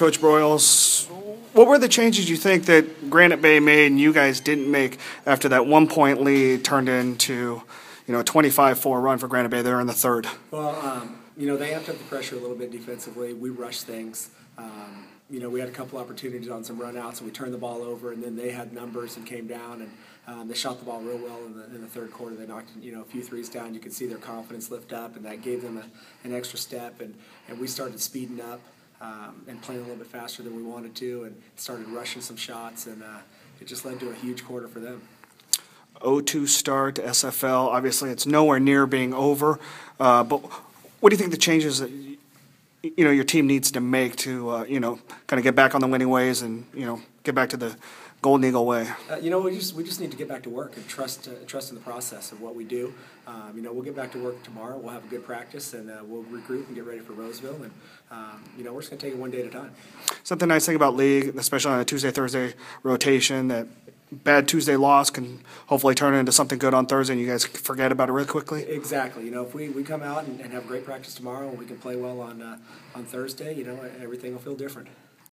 Coach Broyles. What were the changes you think that Granite Bay made and you guys didn't make after that 1-point lead turned into, a 25-4 run for Granite Bay there in the third? Well, they amped up the pressure a little bit defensively. We rushed things. We had a couple opportunities on some runouts, and we turned the ball over, and then they had numbers and came down, and they shot the ball real well in the third quarter. They knocked a few threes down. You could see their confidence lift up, and that gave them an extra step, and we started speeding up and playing a little bit faster than we wanted to, and started rushing some shots, and it just led to a huge quarter for them. 0-2 start to SFL. Obviously, it's nowhere near being over, but what do you think the changes that your team needs to make to kind of get back on the winning ways and get back to the Golden Eagle way? We just need to get back to work and trust in the process of what we do. We'll get back to work tomorrow. We'll have a good practice, and we'll regroup and get ready for Roseville. And we're just going to take it one day at a time. Something nice thing about league, especially on a Tuesday-Thursday rotation, that bad Tuesday loss can hopefully turn into something good on Thursday, and you guys forget about it really quickly. Exactly. If we come out and have great practice tomorrow, and we can play well on Thursday, everything will feel different.